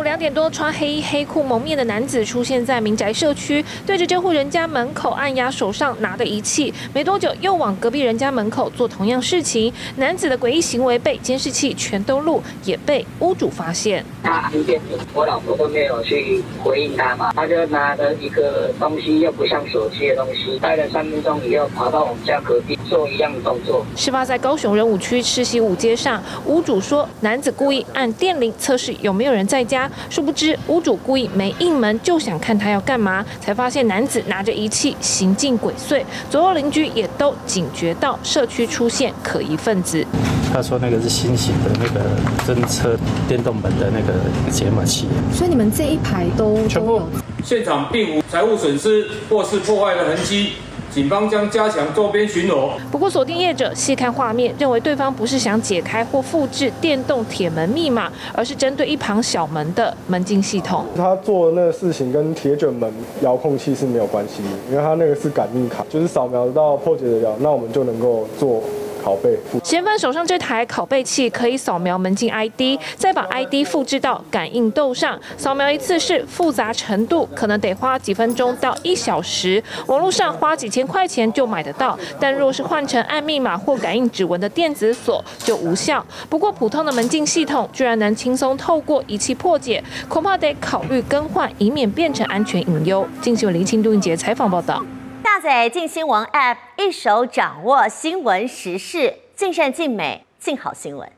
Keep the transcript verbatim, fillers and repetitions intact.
两点多，穿黑衣黑裤蒙面的男子出现在民宅社区，对着这户人家门口按压手上拿的仪器，没多久又往隔壁人家门口做同样事情。男子的诡异行为被监视器全都录，也被屋主发现。 他按电铃，我老婆都没有去回应他嘛，他就拿了一个东西，又不像手机的东西，待了三分钟以后，跑到我们家隔壁做一样的动作。 事发在高雄仁武区赤溪五街上，屋主说男子故意按电铃测试有没有人在家，殊不知屋主故意没应门，就想看他要干嘛，才发现男子拿着仪器行径鬼祟，左右邻居也都警觉到社区出现可疑分子。 他说那个是新型的那个侦测电动门的那个解码器， 所以你们这一排都全部。 现场并无财物损失或是破坏的痕迹。警方将加强周边巡逻。 不过，锁定业者细看画面，认为对方不是想解开或复制电动铁门密码，而是针对一旁小门的门禁系统。 他做的那个事情跟铁卷门遥控器是没有关系的，因为他那个是感应卡，就是扫描到破解得了，那我们就能够做。拷贝。 嫌犯手上这台拷贝器可以扫描门禁 I D， 再把 I D 复制到感应豆上，扫描一次是复杂程度可能得花几分钟到一小时，网络上花几千块钱就买得到。但若是换成按密码或感应指纹的电子锁就无效。不过普通的门禁系统居然能轻松透过仪器破解，恐怕得考虑更换，以免变成安全隐忧。镜新闻林清杜英杰采访报道。 下载镜新闻 App， 一手掌握新闻时事，尽善尽美，尽好新闻。